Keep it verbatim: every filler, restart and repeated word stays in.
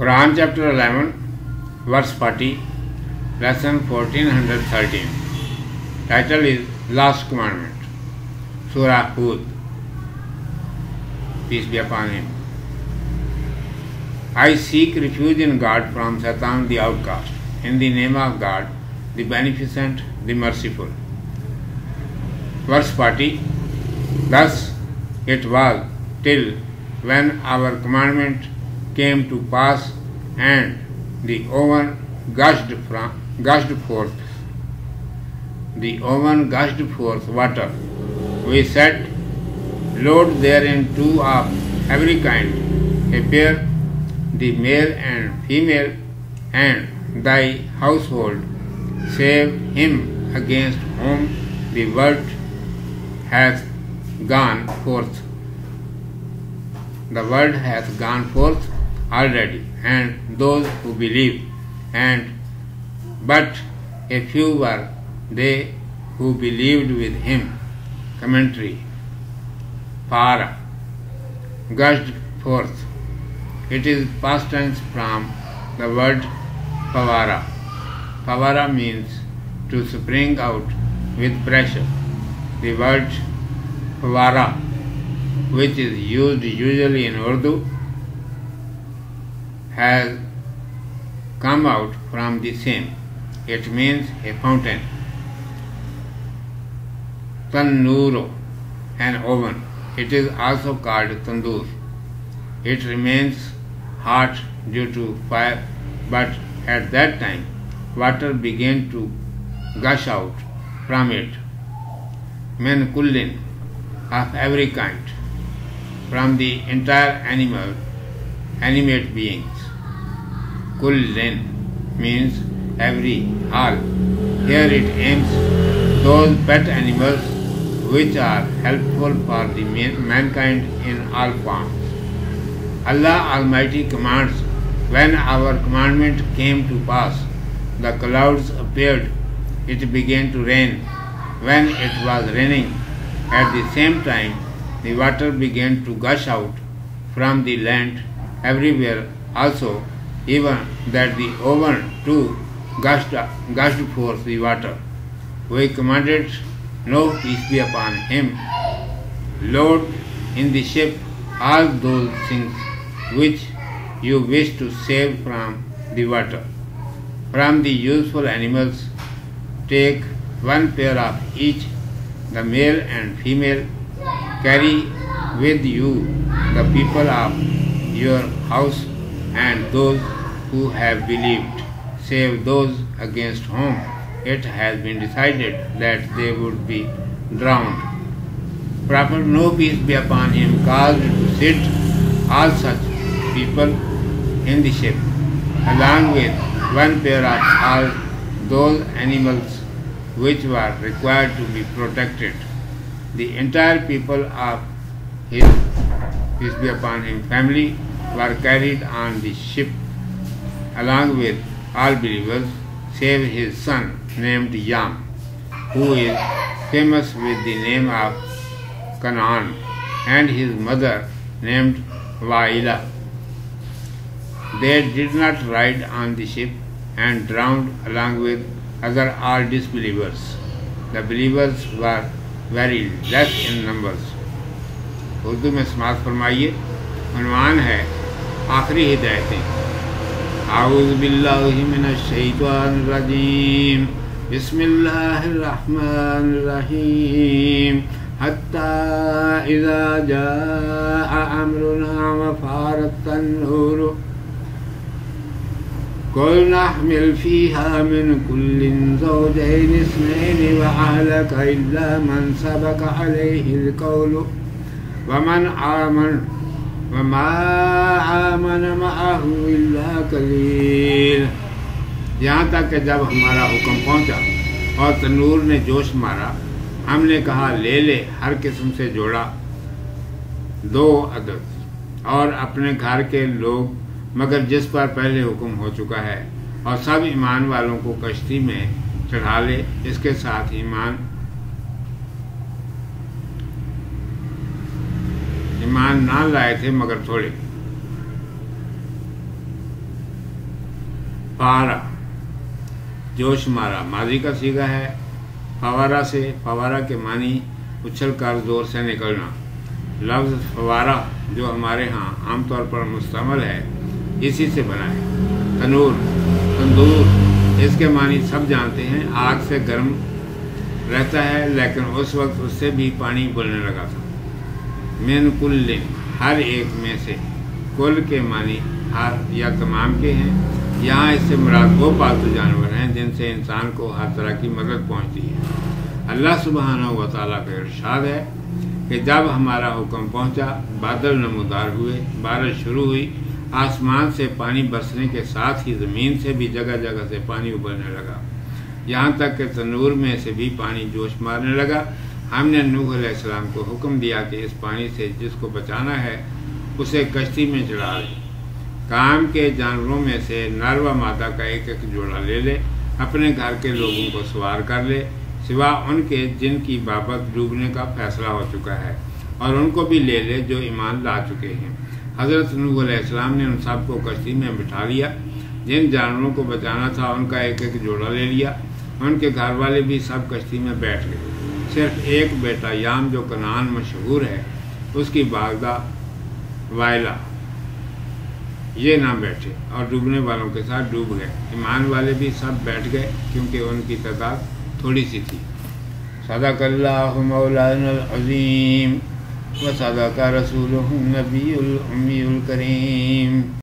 Quran chapter eleven, verse forty, lesson fourteen thirteen. Title is Last Commandment. Surah Huud. Peace be upon him. I seek refuge in God from Satan the outcast, in the name of God, the Beneficent, the Merciful. Verse forty. Thus it was till when our commandment came to pass and the oven gushed from gushed forth the oven gushed forth water. We said, load therein two of every kind, a pair, the male and female, and thy household, save him against whom the word hath gone forth. The word hath gone forth already, and those who believe, and but a few were they who believed with him. Commentary. Faarat, gushed forth. It is past tense from the word pavara. Pavara means to spring out with pressure. The word pavara, which is used usually in Urdu, has come out from the same. It means a fountain. Tan-nuuru, an oven. It is also called tandoor. It remains hot due to fire, but at that time water began to gush out from it. Min kullin, of every kind, from the entire animal, animate beings. Kullin means every, all. Here it aims those pet animals which are helpful for the mankind in all forms. Allah Almighty commands, when our commandment came to pass, the clouds appeared, it began to rain. When it was raining, at the same time the water began to gush out from the land everywhere also, even that the oven too gushed, gushed forth the water. We commanded, no peace be upon him, load in the ship all those things which you wish to save from the water. From the useful animals, take one pair of each, the male and female. Carry with you the people of your house and those who have believed, save those against whom it has been decided that they would be drowned. Prophet, no peace be upon him, caused to sit all such people in the ship, along with one pair of all those animals which were required to be protected. The entire people of his, peace be upon him, family were carried on the ship, along with all believers, save his son named Yam, who is famous with the name of Canaan, and his mother named Waila. They did not ride on the ship and drowned along with other all disbelievers. The believers were very less in numbers. Urdu में समाअत फरमाइए। उन्वान है आखिरी हिदायतें। आऊज़ु बिल्लाहि minash-Shay-taanir, Bis-Millaahir-Rah-maanir-Rahiim, Hattaaa izaa jaaa Am-ruNaa faarat-tan-nuuru, qul-Nahmil fiihaa min kullin zaw-jay-nis-nayni ah-laka illaa man sabaqa alay-hil-Qawlu ومن aaman maaa aamana ma'ahu illaa कलील। यहाँ तक कि जब हमारा हुक्म पहुँचा और तनूर ने जोश मारा, हमने कहा ले ले हर किस्म से जोड़ा दो अदद और अपने घर के लोग, मगर जिस पर पहले हुक्म हो चुका है, और सब ईमान वालों को कश्ती में चढ़ा ले, इसके साथ ईमान ईमान ना लाए थे मगर थोड़े। فارا جوش مارا ماضی کا صیغہ ہے، فوارہ سے، فوارہ کے معنی اچھل کر زور سے نکلنا۔ لفظ فوارہ جو ہمارے ہاں عام طور پر مستعمل ہے اسی سے بنا ہے۔ تنور تندور، اس کے معنی سب جانتے ہیں، آگ سے گرم رہتا ہے لیکن اس وقت اس سے بھی پانی ابلنے لگا تھا۔ من kullin، ہر ایک میں سے، کل کے معنی ہر یا تمام کے ہیں، یہاں اس سے مراد وہ پالتو جانور ہیں جن سے انسان کو ہر طرح کی مدد پہنچتی ہے۔ اللہ سبحانہ و تعالیٰ کا ارشاد ہے کہ جب ہمارا حکم پہنچا بادل نمودار ہوئے، بارش شروع ہوئی، آسمان سے پانی برسنے کے ساتھ ہی زمین سے بھی جگہ جگہ سے پانی ابلنے لگا، یہاں تک کہ تنور میں سے بھی پانی جوش مارنے لگا۔ ہم نے نوح علیہ السلام کو حکم دیا کہ اس پانی سے جس کو بچانا ہے اسے کشتی میں چڑھا لے، کام کے جانوروں میں سے نر و مادہ کا ایک ایک جوڑا لے لے، اپنے گھر کے لوگوں کو سوار کر لے، سوا ان کے جن کی بابت ڈوبنے کا فیصلہ ہو چکا ہے، اور ان کو بھی لے لے جو ایمان لا چکے ہیں۔ حضرت نوح علیہ السلام نے ان سب کو کشتی میں بٹھا لیا، جن جانوروں کو بچانا تھا ان کا ایک ایک جوڑا لے لیا، ان کے گھر والے بھی سب کشتی میں بیٹھ گئے، صرف ایک بیٹا یام جو کنعان مشہور ہے اس کی والدہ وائلا یہ نہ بیٹھے اور ڈوبنے والوں کے ساتھ ڈوب گئے۔ ایمان والے بھی سب بیٹھ گئے کیونکہ ان کی تعداد تھوڑی سی تھی۔ صدق اللہ مولانا العظیم و صدق رسولہ النبی الامی الکریم۔